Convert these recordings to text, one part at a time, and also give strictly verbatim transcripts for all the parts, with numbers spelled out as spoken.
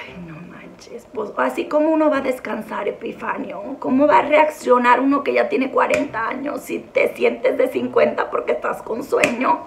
Ay, no manches, pues así como uno va a descansar, Epifanio, ¿cómo va a reaccionar uno que ya tiene cuarenta años si te sientes de cincuenta porque estás con sueño?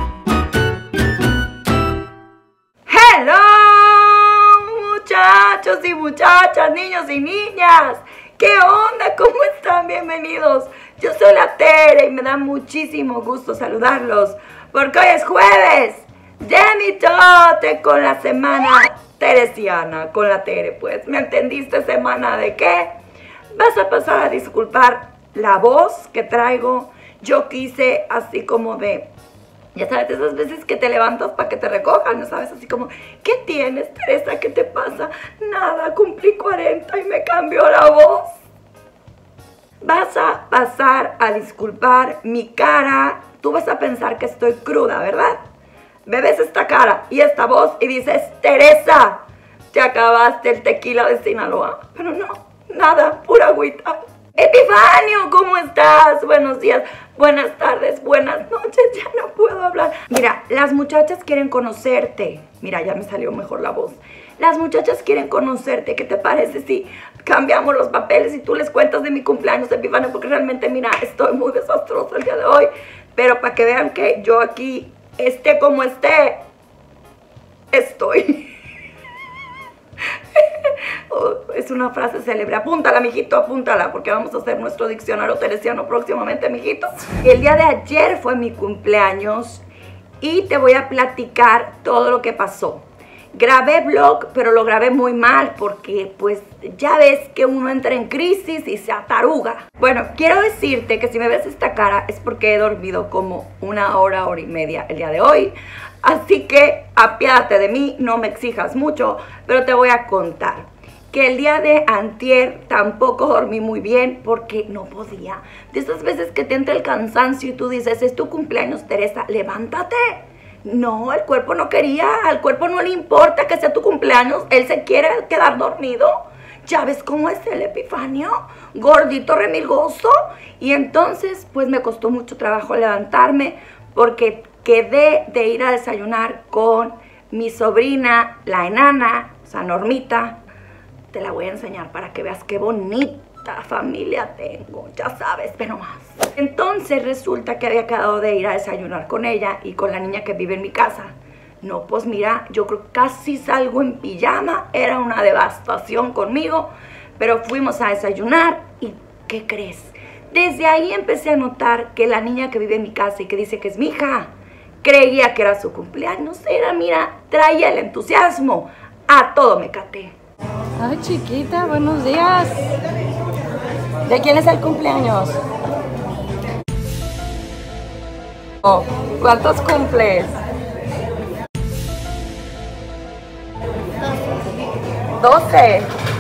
¡Hello, muchachos y muchachas, niños y niñas! ¿Qué onda? ¿Cómo están? Bienvenidos. Yo soy la Tere y me da muchísimo gusto saludarlos porque hoy es jueves de mitote con la semana teresiana, con la Tere, pues. ¿Me entendiste? ¿Semana de qué? Vas a pasar a disculpar la voz que traigo. Yo quise así como de, ya sabes, esas veces que te levantas para que te recojan, ¿no sabes? Así como, ¿qué tienes, Teresa? ¿Qué te pasa? Nada, cumplí cuarenta y me cambió la voz. Vas a pasar a disculpar mi cara. Tú vas a pensar que estoy cruda, ¿verdad? Me ves esta cara y esta voz y dices, Teresa, te acabaste el tequila de Sinaloa. Pero no, nada, pura agüita. Epifanio, ¿cómo estás? Buenos días, buenas tardes, buenas noches, ya no puedo hablar. Mira, las muchachas quieren conocerte. Mira, ya me salió mejor la voz. Las muchachas quieren conocerte. ¿Qué te parece si cambiamos los papeles y tú les cuentas de mi cumpleaños, Epifanio? Porque realmente, mira, estoy muy desastrosa el día de hoy. Pero para que vean que yo aquí, esté como esté, estoy. Oh, es una frase célebre. Apúntala, mijito, apúntala, porque vamos a hacer nuestro diccionario teresiano próximamente, mijitos. El día de ayer fue mi cumpleaños y te voy a platicar todo lo que pasó. Grabé vlog, pero lo grabé muy mal porque, pues, ya ves que uno entra en crisis y se ataruga. Bueno, quiero decirte que si me ves esta cara es porque he dormido como una hora, hora y media el día de hoy. Así que apiádate de mí, no me exijas mucho, pero te voy a contar que el día de antier tampoco dormí muy bien porque no podía. De esas veces que te entra el cansancio y tú dices, es tu cumpleaños, Teresa, levántate. No, el cuerpo no quería, al cuerpo no le importa que sea tu cumpleaños, él se quiere quedar dormido. Ya ves cómo es el Epifanio, gordito, remilgoso. Y entonces, pues me costó mucho trabajo levantarme porque quedé de ir a desayunar con mi sobrina, la enana, o sea, Normita. Te la voy a enseñar para que veas qué bonita familia tengo, ya sabes, pero más. Entonces resulta que había quedado de ir a desayunar con ella y con la niña que vive en mi casa. No, pues mira, yo creo que casi salgo en pijama, era una devastación conmigo, pero fuimos a desayunar y ¿qué crees? Desde ahí empecé a notar que la niña que vive en mi casa y que dice que es mi hija, creía que era su cumpleaños, era, mira, traía el entusiasmo, a todo me caté. Ay, chiquita, buenos días. ¿De quién es el cumpleaños? Oh, ¿cuántos cumples? doce.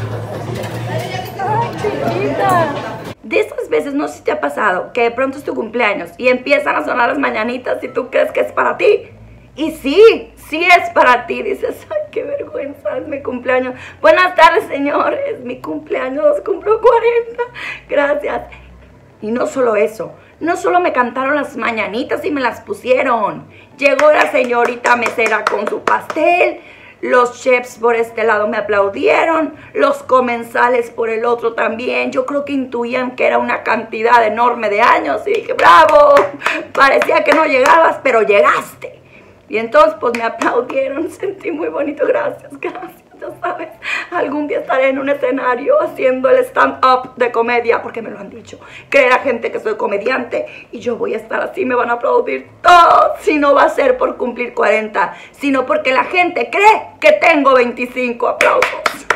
Ay, chiquita. De esas veces, no sé si te ha pasado, que de pronto es tu cumpleaños y empiezan a sonar las mañanitas y tú crees que es para ti. Y sí, sí es para ti. Dices, ay, qué vergüenza, es mi cumpleaños. Buenas tardes, señor, es mi cumpleaños, cumplo cuarenta. Gracias. Y no solo eso, no solo me cantaron las mañanitas y me las pusieron. Llegó la señorita mesera con su pastel. Los chefs por este lado me aplaudieron, los comensales por el otro también. Yo creo que intuían que era una cantidad enorme de años y dije, ¡bravo! Parecía que no llegabas, pero llegaste. Y entonces pues me aplaudieron, sentí muy bonito, gracias, gracias, ya sabes. Algún día estaré en un escenario haciendo el stand-up de comedia, porque me lo han dicho. Cree la gente que soy comediante y yo voy a estar así, me van a aplaudir todos. Si no va a ser por cumplir cuarenta, sino porque la gente cree que tengo veinticinco. Aplausos.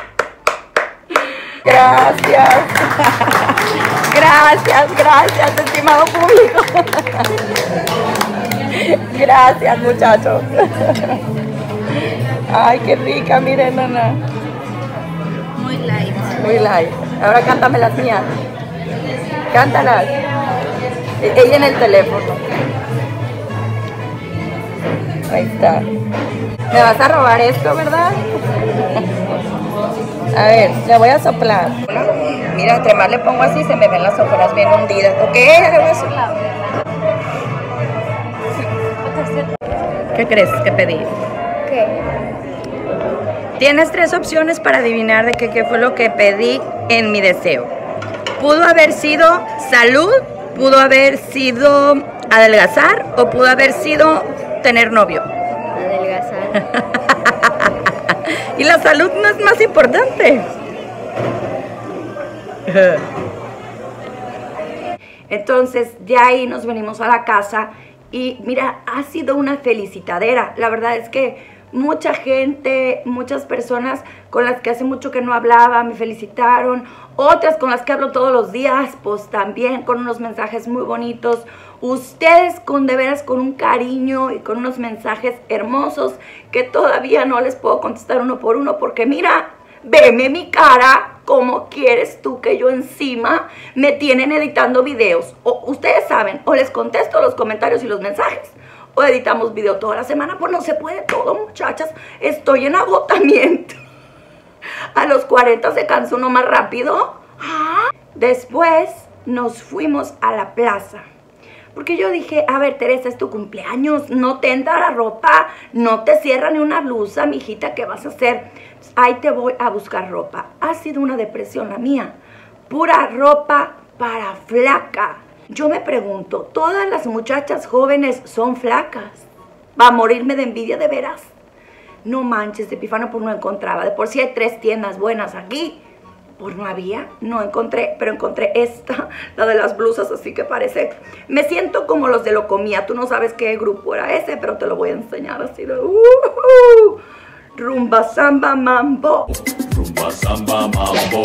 Gracias. Gracias, gracias, estimado público. Gracias, muchachos. Ay, qué rica, miren, nana. Muy light. Muy light. Ahora cántame las mías. Cántalas. Ella en el teléfono. Ahí está. Me vas a robar esto, ¿verdad? A ver, le voy a soplar. Mira, entre más le pongo así, se me ven las ojeras bien hundidas. Ok, le voy a soplar. ¿Qué crees que pedí? ¿Qué? Tienes tres opciones para adivinar de qué, qué fue lo que pedí en mi deseo. Pudo haber sido salud, pudo haber sido adelgazar o pudo haber sido tener novio. Adelgazar. Y la salud no es más importante. Entonces, de ahí nos venimos a la casa y mira, ha sido una felicitadera. La verdad es que mucha gente, muchas personas con las que hace mucho que no hablaba me felicitaron. Otras con las que hablo todos los días, pues también con unos mensajes muy bonitos. Ustedes con de veras con un cariño y con unos mensajes hermosos que todavía no les puedo contestar uno por uno porque mira, veme mi cara. ¿Cómo quieres tú que yo encima me tienen editando videos? O ustedes saben, o les contesto los comentarios y los mensajes, o editamos video toda la semana. Pues no se puede todo, muchachas. Estoy en agotamiento. A los cuarenta se cansa uno más rápido. Después nos fuimos a la plaza. Porque yo dije, a ver, Teresa, es tu cumpleaños, no te entra la ropa, no te cierra ni una blusa, mijita, ¿qué vas a hacer? Ahí te voy a buscar ropa. Ha sido una depresión la mía. Pura ropa para flaca. Yo me pregunto, ¿todas las muchachas jóvenes son flacas? ¿Va a morirme de envidia de veras? No manches, Epifano, pues no encontraba. De por sí hay tres tiendas buenas aquí. Pues no había, no encontré, pero encontré esta, la de las blusas, así que parece. Me siento como los de Lo Comía. Tú no sabes qué grupo era ese, pero te lo voy a enseñar así de... Uh, uh, rumba, samba, mambo. Rumba, samba, mambo.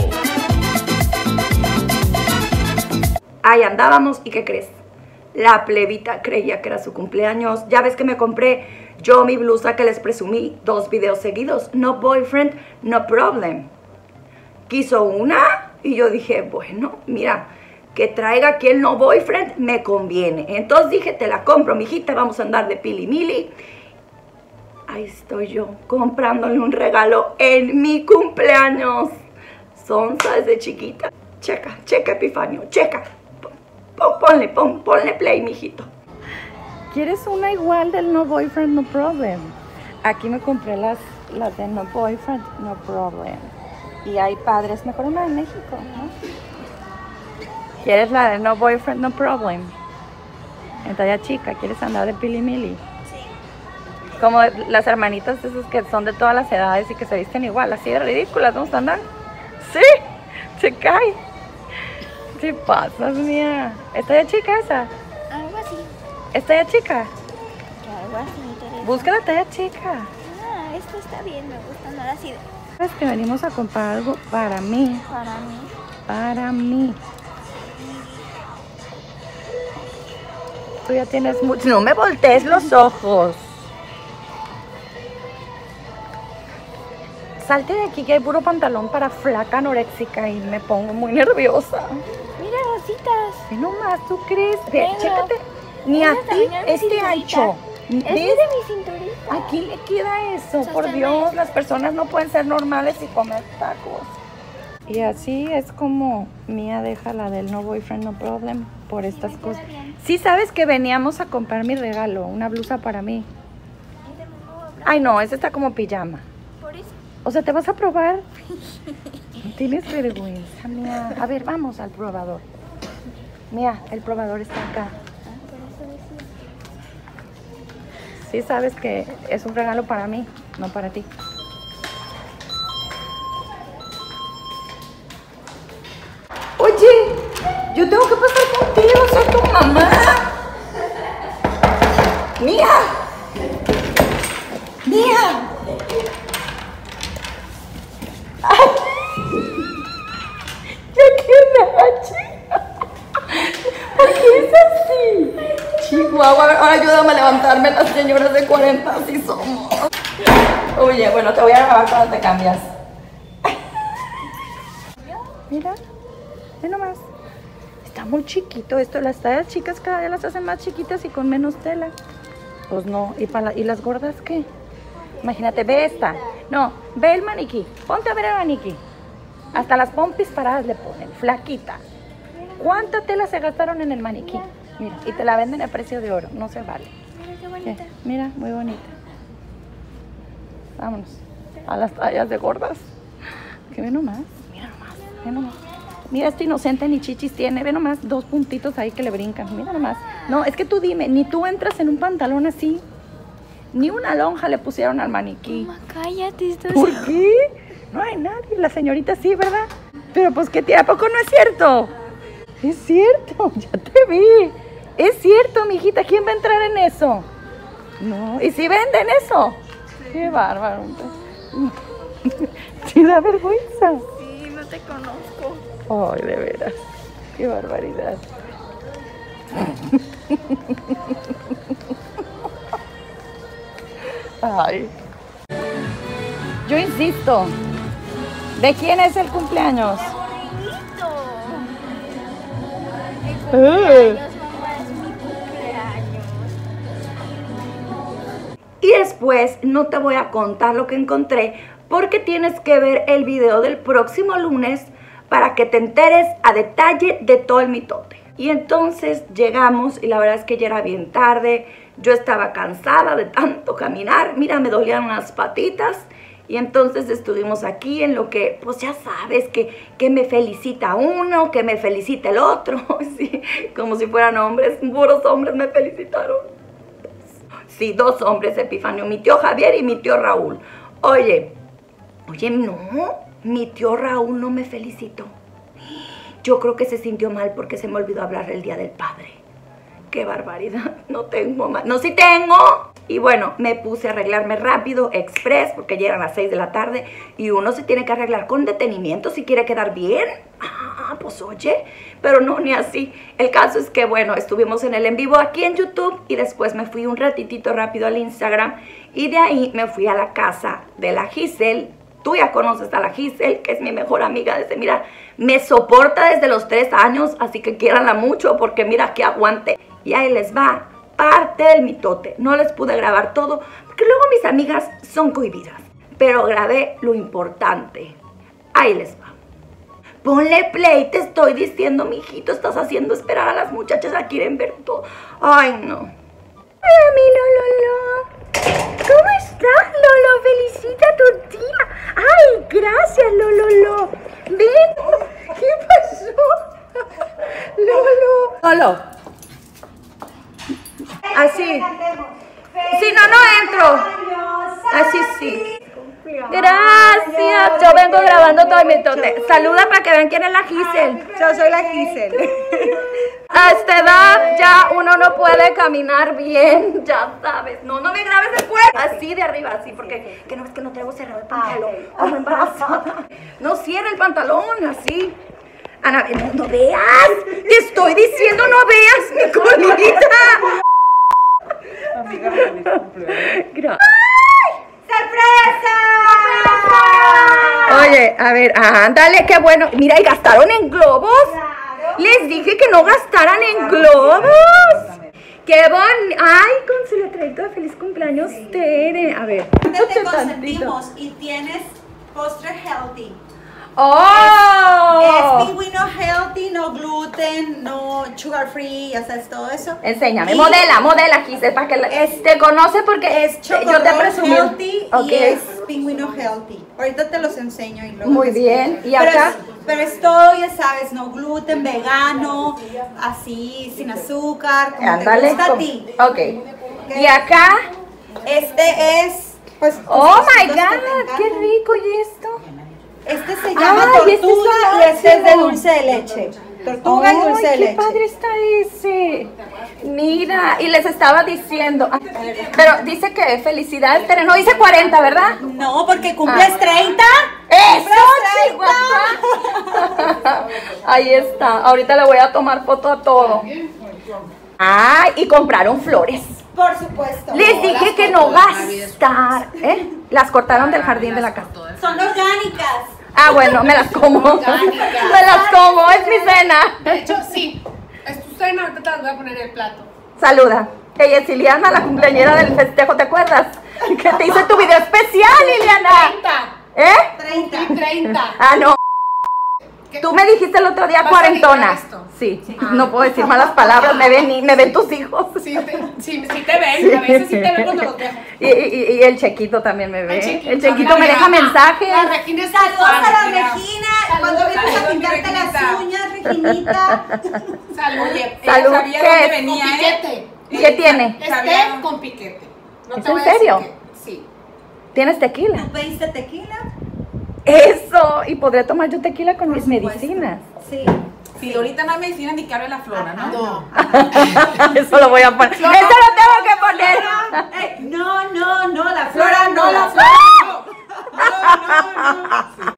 Ahí andábamos, ¿y qué crees? La plebita creía que era su cumpleaños. Ya ves que me compré yo mi blusa que les presumí dos videos seguidos. No boyfriend, no problem. Quiso una y yo dije, bueno, mira, que traiga aquí el no boyfriend me conviene. Entonces dije, te la compro, mijita, vamos a andar de pili mili. Ahí estoy yo, comprándole un regalo en mi cumpleaños. Sonsa desde chiquita. Checa, checa, Epifanio, checa. Pon, ponle, pon, ponle play, mijito. ¿Quieres una igual del no boyfriend, no problem? Aquí me compré las, las de no boyfriend, no problem. Y hay padres, mejor una de México, ¿no? ¿Quieres la de no boyfriend, no problem? En talla chica, ¿quieres andar de pili mili? Sí. Como las hermanitas esas que son de todas las edades y que se visten igual, así de ridículas, ¿vamos a andar? Sí, se cae. ¿Qué pasas, mía? ¿Es talla chica esa? Algo así. ¿Es talla chica? Algo así, Teresa. Busca la talla chica. Ah, esto está bien, me gusta andar así. Sabes que venimos a comprar algo para mí. Para mí. Para mí. Tú ya tienes mucho. No me voltees los ojos. Salte de aquí que hay puro pantalón para flaca anoréxica y me pongo muy nerviosa. Mira, rositas. ¿Qué nomás tú crees? Ve, Venga. chécate. Ni a Esa ti también es mi este cinturita. ancho. Es ¿Ves? de mi cinturita. Aquí le queda eso. Por Sosténme Dios, esto. las personas no pueden ser normales y comer tacos. Y así es como Mía deja la del no boyfriend, no problem por estas me queda cosas. bien. Sí, sabes que veníamos a comprar mi regalo, una blusa para mí. Es de nuevo blanco. Ay, no, esa está como pijama. Por eso. O sea, ¿te vas a probar? No tienes vergüenza, Mía. A ver, vamos al probador. Mía, el probador está acá. Ah, por eso decía. Sí, sabes que es un regalo para mí, no para ti. Oye, yo tengo que pasar contigo, soy tu mamá. Mía. Mía. Ay. Yo quiero nache. ¿Por qué es así? Chihuahua, ahora ayúdame a levantarme, las señoras de cuarenta, así somos. Oye, bueno, te voy a grabar cuando te cambias. Mira, ve nomás. Está muy chiquito esto. Las tallas chicas cada día las hacen más chiquitas y con menos tela. Pues no. ¿Y, para la- ¿y las gordas qué? Imagínate, ve esta. No, ve el maniquí. Ponte a ver el maniquí. Hasta las pompis paradas le ponen. Flaquita. ¿Cuánta tela se gastaron en el maniquí? Mira, y te la venden a precio de oro. No se vale. Mira qué ¿Qué? bonita. Mira, muy bonita. Vámonos. Te a las tallas de gordas. Que ve nomás, mira nomás, ve nomás. Mira, este inocente ni chichis tiene, ve nomás, dos puntitos ahí que le brincan, mira nomás. No, es que tú dime, ni tú entras en un pantalón así, ni una lonja le pusieron al maniquí. Mamá, cállate, estás... ¿Por qué? No hay nadie, la señorita sí, ¿verdad? Pero pues que ¿a poco no es cierto? Es cierto, ya te vi. Es cierto, mijita, ¿quién va a entrar en eso? No, ¿y si venden eso? Qué bárbaro. Sí da vergüenza. Sí, no te conozco. Ay, de veras. Qué barbaridad. Ay. Yo insisto. ¿De quién es el cumpleaños? ¡Qué bonito! Mi cumpleaños, mamá, es mi cumpleaños. Y después no te voy a contar lo que encontré porque tienes que ver el video del próximo lunes para que te enteres a detalle de todo el mitote. Y entonces llegamos y la verdad es que ya era bien tarde. Yo estaba cansada de tanto caminar. Mira, me dolían las patitas. Y entonces estuvimos aquí en lo que, pues ya sabes, que, que me felicita uno, que me felicita el otro. Sí, como si fueran hombres, puros hombres me felicitaron. Sí, dos hombres, Epifanio, mi tío Javier y mi tío Raúl. Oye, oye, no, mi tío Raúl no me felicitó. Yo creo que se sintió mal porque se me olvidó hablar el Día del Padre. ¡Qué barbaridad! No tengo más. ¡No, sí tengo! Y bueno, me puse a arreglarme rápido, express, porque ya eran las seis de la tarde. Y uno se tiene que arreglar con detenimiento si quiere quedar bien. Ah, pues oye, pero no, ni así. El caso es que, bueno, estuvimos en el en vivo aquí en YouTube. Y después me fui un ratitito rápido al Instagram. Y de ahí me fui a la casa de la Giselle. Tú ya conoces a la Giselle, que es mi mejor amiga desde, mira, me soporta desde los tres años, así que quiéranla mucho porque mira que aguante. Y ahí les va parte del mitote. No les pude grabar todo porque luego mis amigas son cohibidas, pero grabé lo importante. Ahí les va. Ponle play, te estoy diciendo, mijito, estás haciendo esperar a las muchachas, ya quieren ver todo. Ay, no. Hola, mi Lolo. ¿Cómo estás, Lolo? Felicita a tu tía. Ay, gracias, Lolo. Ven. ¿Qué pasó? Lolo. Lolo. Así. Si no, no entro. Así sí. Gracias. Yo vengo grabando todo el mitote. Saluda para que vean quién es la Giselle. Yo soy la Giselle. A esta edad ya uno no puede caminar bien, ya sabes. No, no me grabes después. Así de arriba, así, porque que no ves que no traigo cerrado el pantalón. Como embarazada. No cierra el pantalón, así. Ana, no, no veas. Te estoy diciendo, no veas mi colita. Amiga, feliz cumpleaños. Gracias. ¡Sorpresa! Oye, a ver, ándale, qué bueno. Mira, ¿y gastaron en globos? Claro. Les dije que no gastaran en globos. ¡Qué bonito! ¡Ay, con su letradito de feliz cumpleaños, Tere! A ver. Te consentimos y tienes postre healthy. ¡Oh! Es pingüino healthy, no gluten, no sugar free, ya sabes, todo eso. Enséñame, Y modela, modela, Giselle, para que la, es- te conoce porque Es yo te chocolate presumí. healthy Ok. y es pingüino healthy. Ahorita te los enseño y luego Muy te bien. explico. ¿Y Pero acá? es- Pero es todo, ya sabes, no gluten, vegano, así, sin azúcar, como Ándale. te gusta a como- ti. Ok. Y acá, Este es, pues, tus oh my cositas que te God, encantan. qué rico, ¿y esto? Este se llama Ay, este es tortuga lo y este es de máximo. dulce de leche. Tortuga y Ay, dulce de qué leche. padre está ese. Mira, y les estaba diciendo, ah, pero dice que felicidades, Tere, no dice cuarenta, ¿verdad? No, porque cumples Ah. treinta. ¡Eso, ¡Cumples Chihuahua! Ahí está, ahorita le voy a tomar foto a todo. Ay, y compraron flores. Por supuesto. Les dije que no gastar, ¿eh? Las cortaron del jardín de la casa. Son orgánicas. Ah, bueno, me las como. Me las como, es mi cena. De hecho, sí. Es tu cena, ahorita te las voy a poner en el plato. Saluda. Ella es Liliana, la cumpleañera del festejo, ¿te acuerdas? Que te hice tu video especial, Liliana. treinta. ¿Eh? treinta. Y treinta. Ah, no. ¿Qué? Tú me dijiste el otro día ¿Vas a cuarentona. editar esto? Sí, no puedo decir malas palabras, me ven, me ven tus hijos. Sí, te, sí, sí te ven, a veces sí te ven cuando los dejo. Y, y, y el Chequito también me ve. El Chequito, El Chequito la me deja Regina. mensajes. La Regina es tu Saludos fan, a la mira. Regina, Salud, cuando vienes a salud, mi pintarte las Reginita. uñas, Reginita. Salud. Oye, Salud, ella sabía ¿qué dónde es? venía, Con ¿eh? piquete. ¿Qué tiene? Esté con piquete. No ¿Es te en voy a decir serio? que- Sí. ¿Tienes tequila? ¿Tú pediste tequila? Eso, y podré tomar yo tequila con mis supuesto. medicinas. Sí. Sí, ahorita no hay medicina ni caro de la flora, ¿no? No. Eso lo voy a poner. Eso lo tengo que poner. Eh, no, no, no, la flora no, la flora no.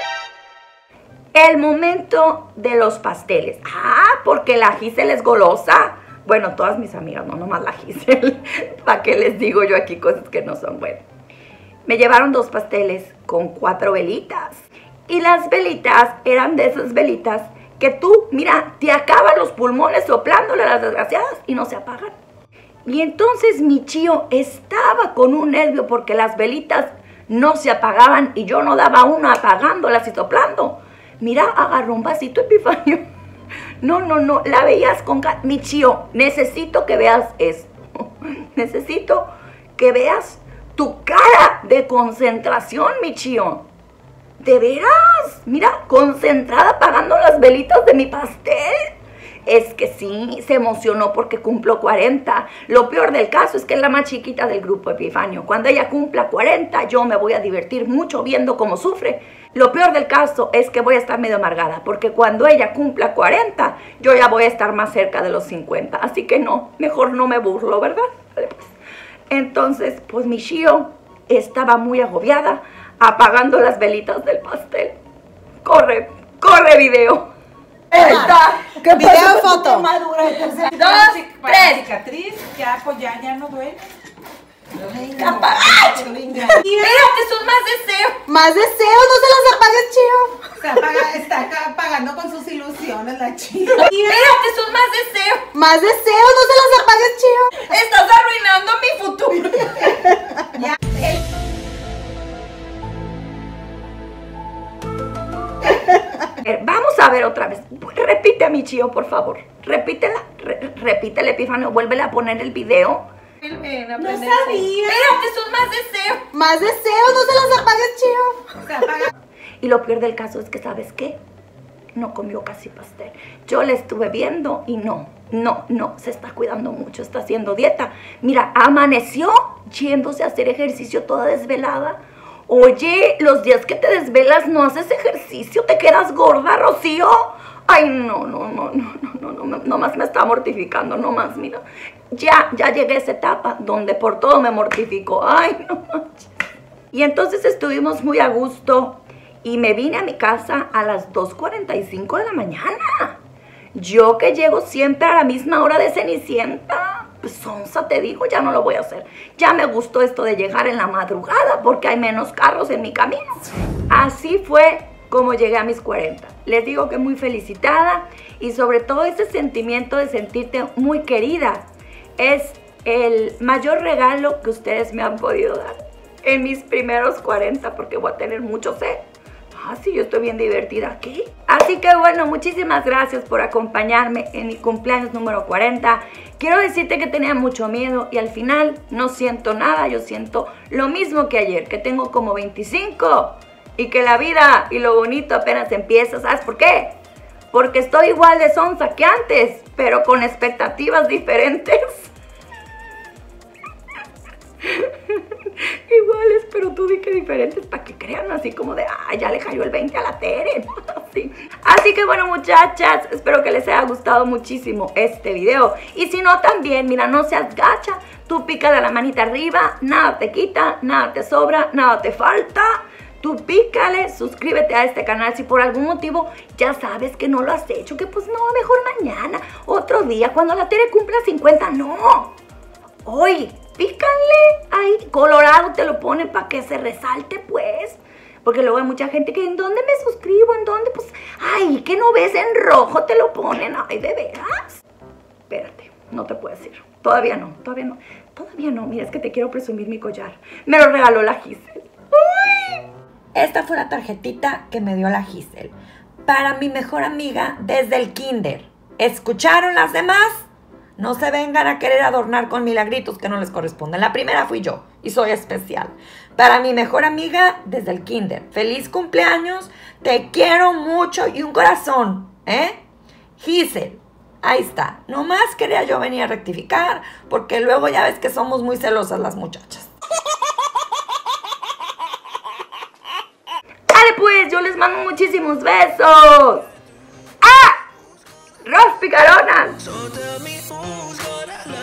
El momento de los pasteles. Ah, porque la Giselle es golosa. Bueno, todas mis amigas, no nomás la Giselle. ¿Para qué les digo yo aquí cosas que no son buenas? Me llevaron dos pasteles con cuatro velitas. Y las velitas eran de esas velitas que tú, mira, te acaban los pulmones soplándole a las desgraciadas y no se apagan. Y entonces mi chío estaba con un nervio porque las velitas no se apagaban y yo no daba una apagándolas y soplando. Mira, agarró un vasito Epifanio. No, no, no, la veías con... Mi chío, necesito que veas esto. Necesito que veas tu cara de concentración, mi chío. ¿De veras? Mira, concentrada apagando las velitas de mi pastel. Es que sí, se emocionó porque cumplo cuarenta. Lo peor del caso es que es la más chiquita del grupo Epifanio. Cuando ella cumpla cuarenta, yo me voy a divertir mucho viendo cómo sufre. Lo peor del caso es que voy a estar medio amargada, porque cuando ella cumpla cuarenta, yo ya voy a estar más cerca de los cincuenta. Así que no, mejor no me burlo, ¿verdad? Vale, pues. Entonces, pues mi chío estaba muy agobiada, apagando las velitas del pastel. Corre, corre video. Está. ¿Qué Video, pasa? foto. Madura de tercera. Dos, Para la tres. cicatriz, ya, pues ya, ya no duele. Espérate, son más deseos. Más deseos, no se los apagues, chío. Está, paga- está acá pagando con sus ilusiones la chica. Espérate, son más deseos. Más deseos, no se los apagues, chío. Estás arruinando mi futuro. Eh, Vamos a ver otra vez. Repite a mi chío, por favor. Repítela. Re repítele, Epifanio. Vuélvele a poner el video. No sabía. Espérate, son más deseos. Más deseos, no se los apagues, chío. Está pagando. Y lo peor del caso es que, ¿sabes qué? No comió casi pastel. Yo le estuve viendo y no, no, no, se está cuidando mucho, está haciendo dieta. Mira, amaneció yéndose a hacer ejercicio toda desvelada. Oye, los días que te desvelas no haces ejercicio, te quedas gorda, Rocío. Ay, no, no, no, no, no, no, no, no, nomás me está mortificando, nomás, mira. Ya, ya llegué a esa etapa donde por todo me mortifico. Ay, no manches. Y entonces estuvimos muy a gusto y me vine a mi casa a las dos cuarenta y cinco de la mañana. Yo que llego siempre a la misma hora de Cenicienta. Pues sonsa, te digo, ya no lo voy a hacer. Ya me gustó esto de llegar en la madrugada porque hay menos carros en mi camino. Así fue como llegué a mis cuarenta. Les digo que muy felicitada y sobre todo ese sentimiento de sentirte muy querida es el mayor regalo que ustedes me han podido dar en mis primeros cuarenta, porque voy a tener mucho sed. Ah, sí, yo estoy bien divertida aquí. Así que bueno, muchísimas gracias por acompañarme en mi cumpleaños número cuarenta. Quiero decirte que tenía mucho miedo y al final no siento nada. Yo siento lo mismo que ayer, que tengo como veinticinco y que la vida y lo bonito apenas empieza. ¿Sabes por qué? Porque estoy igual de sonsa que antes, pero con expectativas diferentes. Iguales, pero tú di que diferentes para que crean así como de, ah, ya le cayó el veinte a la Tere. Así. Así que bueno, muchachas, espero que les haya gustado muchísimo este video. Y si no, también, mira, no seas gacha. Tú pica de la manita arriba, nada te quita, nada te sobra, nada te falta. Tú pícale, suscríbete a este canal si por algún motivo ya sabes que no lo has hecho, que pues no, mejor mañana, otro día, cuando la Tere cumpla cincuenta, no. Hoy, pícale ahí, colorado te lo ponen para que se resalte, pues. Porque luego hay mucha gente que, ¿en dónde me suscribo? ¿En dónde? Pues, ay, ¿qué no ves? En rojo te lo ponen. Ay, ¿de veras? Espérate, no te puedo decir. Todavía no, todavía no. Todavía no, mira, es que te quiero presumir mi collar. Me lo regaló la Giselle. ¡Uy! Esta fue la tarjetita que me dio la Giselle. para mi mejor amiga desde el kinder. ¿Escucharon las demás? No se vengan a querer adornar con milagritos que no les corresponden. La primera fui yo y soy especial. Para mi mejor amiga desde el kinder. Feliz cumpleaños, te quiero mucho y un corazón, ¿eh? Giselle, ahí está. Nomás quería yo venir a rectificar porque luego ya ves que somos muy celosas las muchachas. Dale pues, yo les mando muchísimos besos. ¡Ah! ¡Rolf Picaronas! So tell me who's gonna love